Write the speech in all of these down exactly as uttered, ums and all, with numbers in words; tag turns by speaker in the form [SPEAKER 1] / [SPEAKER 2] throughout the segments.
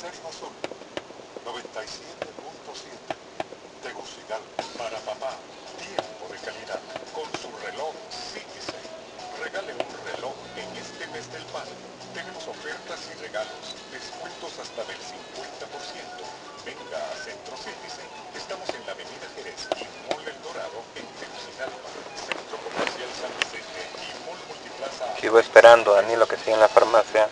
[SPEAKER 1] Estéreo Azul, noventa y siete punto siete. Tegucigalpa, para papá, tiempo de calidad, con su reloj Citizen. Regale un reloj en este mes del padre. Tenemos ofertas y regalos, descuentos hasta del cincuenta por ciento. Venga a Centro Citizen, estamos en la avenida Jerez y Mall El Dorado en Tegucigalpa, Centro Comercial San Vicente y Mall Multiplaza.
[SPEAKER 2] Sigo esperando a Danilo que siga en la farmacia.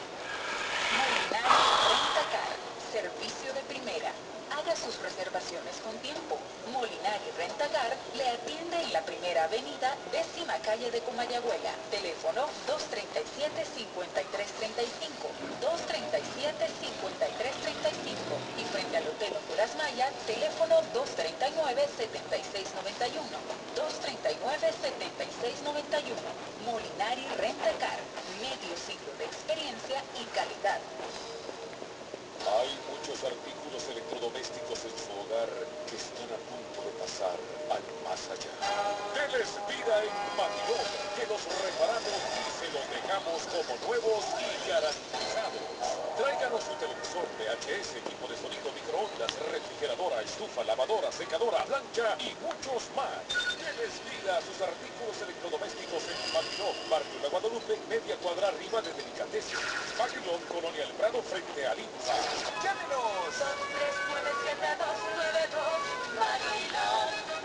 [SPEAKER 3] Servicio de primera. Haga sus reservaciones con tiempo. Molinari Rentacar le atiende en la primera avenida, décima calle de Comayagüela. Teléfono dos treinta y siete, cincuenta y tres treinta y cinco, dos treinta y siete, cincuenta y tres treinta y cinco. Y frente al Hotel Honduras Maya, teléfono dos treinta y nueve, setenta y seis noventa y uno, dos treinta y nueve, setenta y seis noventa y uno. Molinari Rentacar, medio siglo de experiencia y calidad.
[SPEAKER 1] Hay muchos artículos electrodomésticos en su hogar que están a punto de pasar al más allá. Deles vida en Matilón, que los reparamos y se los dejamos como nuevos y garantizados. Tráiganos su televisor V H S, equipo de sonido, microondas, refrigeradora, estufa, lavadora, secadora, plancha y muchos más. Deles vida a sus artículos electrodomésticos en Matilón, Barrio La Guadalupe, media cuadra arriba de Delicatessen. Matilón, Colonia El Prado, frente a Linza. ¡Llámenos!
[SPEAKER 3] dos tres nueve siete dos nueve dos, Matilón.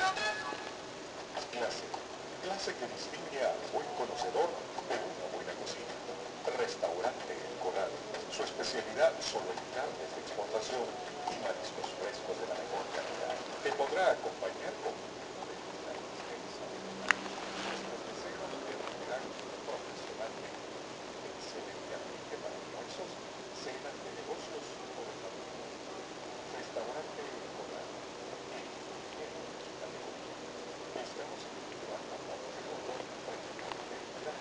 [SPEAKER 1] Clase. Clase que distingue al buen conocedor de una buena cocina. Restaurante El Corral. Su especialidad solo en carnes de exportación y mariscos frescos de la mejor calidad. Te podrá acompañar con un menú de una extensa variedad. Nuestros meseros te atenderán profesionalmente. Excelente ambiente para almuerzos, cenas de negocios o de familia. Restaurante El Corral. El ingeniero de la comida. Estamos en el Levanta Monte de Condón, frente al Hotel Milán.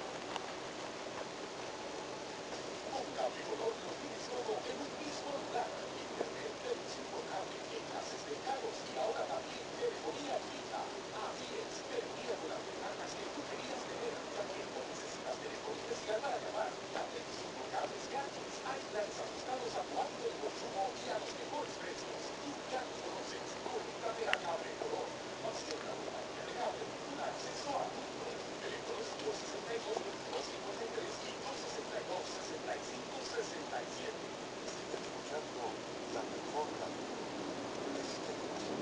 [SPEAKER 1] Con Cable Color lo tienes todo en un mismo lugar. Internet, televisión por cable, enlaces de cargos y ahora también telefonía fija. Así es, telefonía con las ventanas que tú querías tener. También no necesitas teléfono especial para llamar. La televisión por cable es gratis. Hay planes ajustados a tu hábito de consumo y a los mejores precios. Tú ya los conoces. Conéctate a Cable Color. Pasión la compañía de cable. Un acceso a mundo. Teléfonos dos sesenta y dos, veintidós cincuenta y tres y dos sesenta y dos, sesenta y cinco sesenta y siete. Sigue escuchando la mejor radio. Estéreo Azul.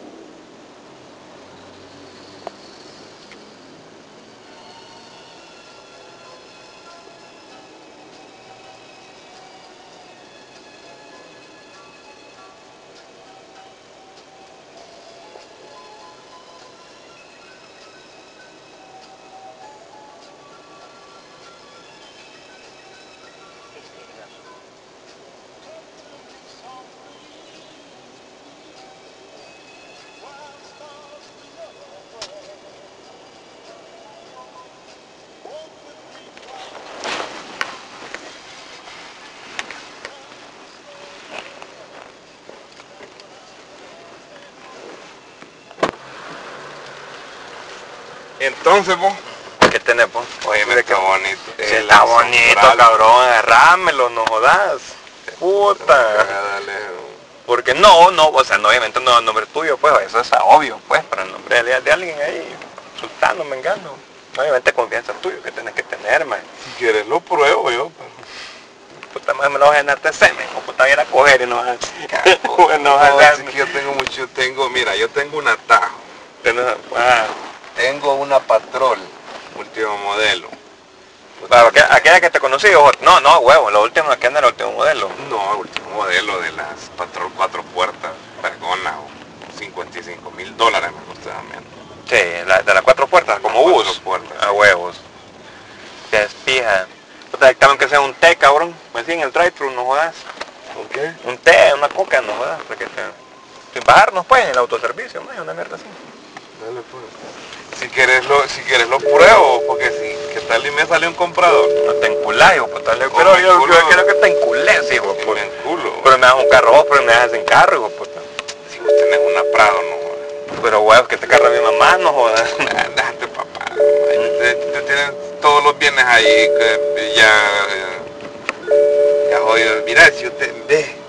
[SPEAKER 4] Entonces, vos,
[SPEAKER 2] ¿Qué tenés, vos?
[SPEAKER 4] oye, mira qué bonito.
[SPEAKER 2] Sí, está bonito, cabrón, agarrámelo, no jodas. Puta.
[SPEAKER 4] Dale.
[SPEAKER 2] Porque no, no, o sea, no, obviamente no es el nombre tuyo, pues, eso es obvio, pues, pero el nombre de, de alguien ahí, sultano, me engano. Obviamente confianza tuyo que tenés que tener, man.
[SPEAKER 4] Si quieres lo pruebo yo.
[SPEAKER 2] Puta madre, me lo vas a llenar de semen, o puta, voy a ir a coger y no vas a...
[SPEAKER 4] Bueno,
[SPEAKER 2] no vas a
[SPEAKER 4] no,
[SPEAKER 2] dar...
[SPEAKER 4] es que yo tengo mucho, yo tengo, mira, yo tengo un atajo.
[SPEAKER 2] Tenés- ah,
[SPEAKER 4] Tengo una Patrol, último modelo.
[SPEAKER 2] claro, aquella, aquella que te conocí, ojo, no, no, huevo, lo último, aquella no era el último modelo.
[SPEAKER 4] No, último modelo de las Patrol cuatro puertas, vergona, cincuenta y cinco mil dólares me costó también.
[SPEAKER 2] Sí, la, de las cuatro puertas, como
[SPEAKER 4] Cuatro
[SPEAKER 2] bus.
[SPEAKER 4] puertas,
[SPEAKER 2] A
[SPEAKER 4] sí.
[SPEAKER 2] huevos. Te despija. Puta, también que sea un té, cabrón. Pues sí, en el drive-thru, no jodas.
[SPEAKER 4] ¿Ok?
[SPEAKER 2] Un té, una coca, no jodas. Porque sea... Sin bajarnos, pues, en el autoservicio, ¿no? Una mierda así.
[SPEAKER 4] Dale pues. Si quieres lo, si quieres lo pruebo, porque si, ¿qué tal y me sale un comprador?
[SPEAKER 2] No te enculás, hijo, puta. Yo
[SPEAKER 4] Oh,
[SPEAKER 2] quiero,
[SPEAKER 4] me
[SPEAKER 2] yo,
[SPEAKER 4] enculo.
[SPEAKER 2] yo quiero que te enculés, hijo,
[SPEAKER 4] Y
[SPEAKER 2] puta.
[SPEAKER 4] me enculo.
[SPEAKER 2] Pero me das un carro vos, pero me das sin carro, hijo, puta.
[SPEAKER 4] Si vos tenés una Prado, no jodas.
[SPEAKER 2] Pero, huevos, que este carro es mi mamá, no jodas.
[SPEAKER 4] Ah, déjate, papá. Te, te tienen todos los bienes ahí que ya, eh, ya jodido. Mira, si usted ve,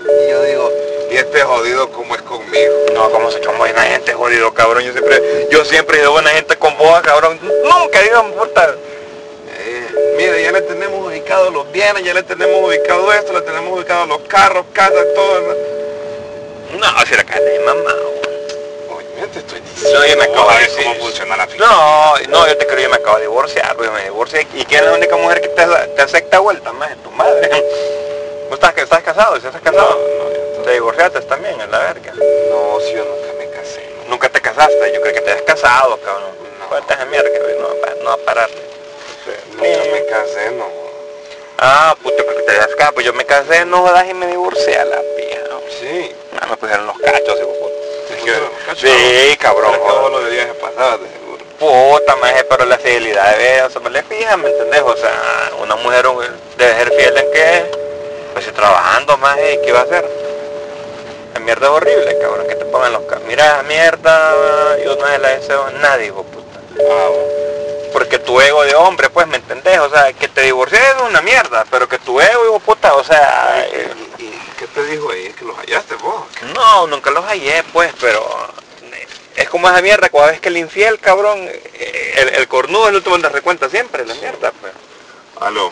[SPEAKER 4] Y yo digo, y este jodido como es conmigo.
[SPEAKER 2] No, como se echó buena gente, jodido, cabrón. Yo siempre, yo siempre he sido buena gente con vos, cabrón. Nunca he ido, puta.
[SPEAKER 4] Eh, mire, ya le tenemos ubicado los bienes, ya le tenemos ubicado esto, le tenemos ubicado los carros, casas, todo. ¿No?
[SPEAKER 2] No, si la carne es mamá.
[SPEAKER 4] Oye, te estoy diciendo.
[SPEAKER 2] No, yo me acabo de
[SPEAKER 4] cómo
[SPEAKER 2] decir.
[SPEAKER 4] funciona la fiesta.
[SPEAKER 2] No, no, yo te creo, yo me acabo de divorciar, güey, me divorcié. ¿Y quién es la única mujer que te, te acepta vuelta, más? Tu madre. ¿Vos estás, estás casado? ¿Sí estás casado?
[SPEAKER 4] No, no, yo
[SPEAKER 2] ¿Te divorciaste también, en la verga?
[SPEAKER 4] no, si yo nunca me casé. No.
[SPEAKER 2] Nunca te casaste, yo creo que te has casado, cabrón.
[SPEAKER 4] No.
[SPEAKER 2] Cuánta esa mierda, güey, no, va- no va a parar.
[SPEAKER 4] Nunca me casé, no.
[SPEAKER 2] Ah, puto, que te has casado, pues yo me casé, no jodas, y me divorcié a la pija.
[SPEAKER 4] Sí.
[SPEAKER 2] Ah, me pusieron los cachos, hijo puta.
[SPEAKER 4] ¿Te pusieron los cachos?
[SPEAKER 2] Sí, cabrón.
[SPEAKER 4] Pero
[SPEAKER 2] joder.
[SPEAKER 4] todo lo de viaje pasado, de seguro.
[SPEAKER 2] Puta, maje, pero la fidelidad de o sea, me le fija, ¿me entendés? O sea, una mujer un- debe ser fiel en que, pues si trabajando, maje, ¿qué va a hacer? La mierda es horrible, cabrón, que te pongan los ca- mira, esa mierda, yo no se la deseo a nadie, hijo puta.
[SPEAKER 4] Ah, bueno.
[SPEAKER 2] Porque tu ego de hombre, pues, ¿me entendés? O sea, que te divorcies es una mierda, pero que tu ego, hijo puta, o sea... eh,
[SPEAKER 4] ¿Y, y qué te dijo ahí? ¿Es que los hallaste vos?
[SPEAKER 2] no, nunca los hallé, pues, pero... eh, es como esa mierda, cada vez que el infiel, cabrón, eh, el, el cornudo es el último en darse cuenta siempre, la mierda, pues.
[SPEAKER 4] Aló.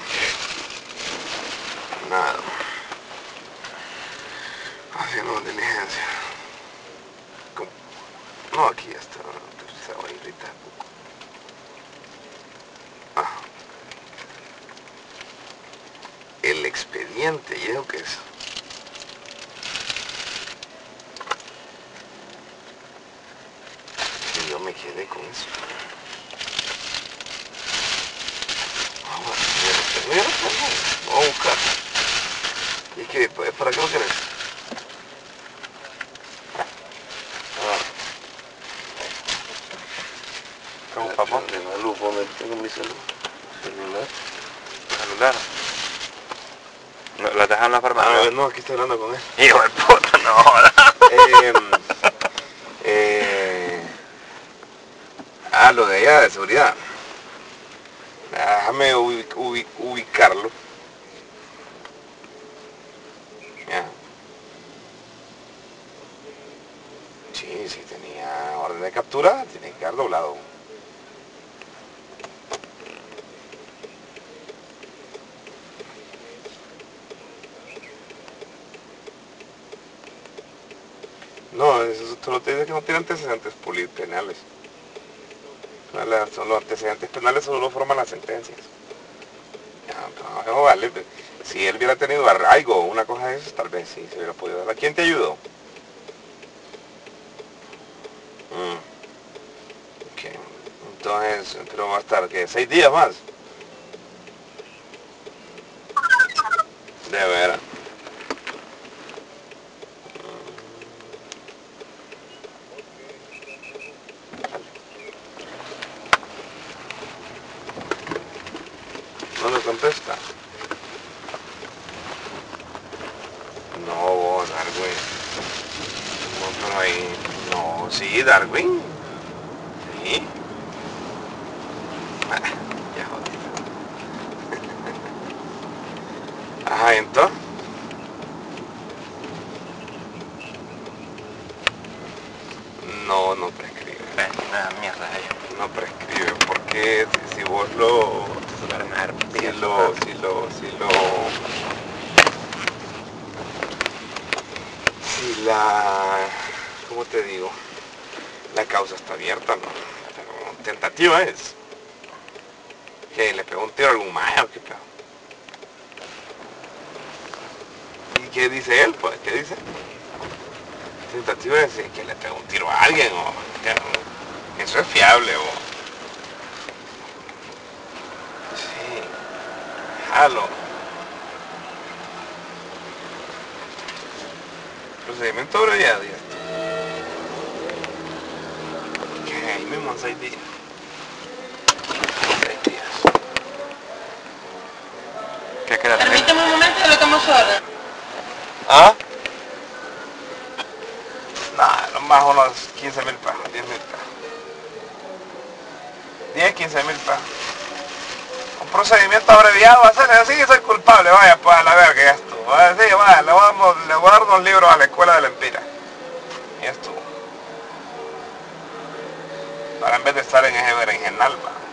[SPEAKER 4] Nada. Haciendo diligencia. ¿Cómo? No, aquí ya está. Se va a irritar. Ah. El expediente, ¿y eso qué es? Y yo me quedé con eso. Ah, bueno, ya lo tengo, ya lo tengo. Vamos a buscar. ¿Y qué? ¿Para qué lo querés?
[SPEAKER 2] ¿Cómo, papá?
[SPEAKER 4] De la luz, vos me tengo mi celular. Celular.
[SPEAKER 2] Celular. No, ¿la dejan en la
[SPEAKER 4] Ah,
[SPEAKER 2] farmacia?
[SPEAKER 4] no, aquí estoy hablando con él.
[SPEAKER 2] Hijo de puta, no jodas.
[SPEAKER 4] eh, eh, ah, lo de allá de seguridad. Déjame ubi- ubi- ubicarlo. Ya. Sí, sí tenía orden de captura, tiene que quedar doblado. No, eso solo te dice que no tiene antecedentes poli- penales. La- son los antecedentes penales solo lo forman las sentencias. Ya, no, vale. Si él hubiera tenido arraigo o una cosa de esas, tal vez sí se hubiera podido dar. ¿A quién te ayudó? Mm. Ok. Entonces, pero va a estar, ¿qué? ¿Seis días más? De veras. No me contesta. No, vos, Darwin. No, pero ahí. No, sí, Darwin. Sí. Ah, ya jodido. Ajá, entonces. No, no prescribe.
[SPEAKER 2] Una mierda, ella.
[SPEAKER 4] No prescribe. Porque si, si vos lo. Si lo, si lo, si lo, si la, ¿cómo te digo? La causa está abierta, ¿no? Pero tentativa es. Que le pegó un tiro a algún mayo, ¿qué pedo? ¿Y qué dice él, pues? ¿Qué dice? Tentativa es que le pegó un tiro a alguien, o que eso es fiable, o... Aló. Procedimiento abreviado ya. Que ahí mismo en seis días. Seis días.
[SPEAKER 2] ¿Qué queda?
[SPEAKER 5] Permítame un momento, yo le tomo su orden.
[SPEAKER 4] ¿Ah? Nada, lo más unos quince mil pesos, diez mil pesos. diez, quince mil pesos. Un procedimiento abreviado, hacer así y soy culpable, vaya pues a la verga, ya estuvo. Voy a decir, va, le voy a, dar- le voy a dar unos libros a la escuela de la Empira. Y estuvo. Para en vez de estar en ese berenjenal, va.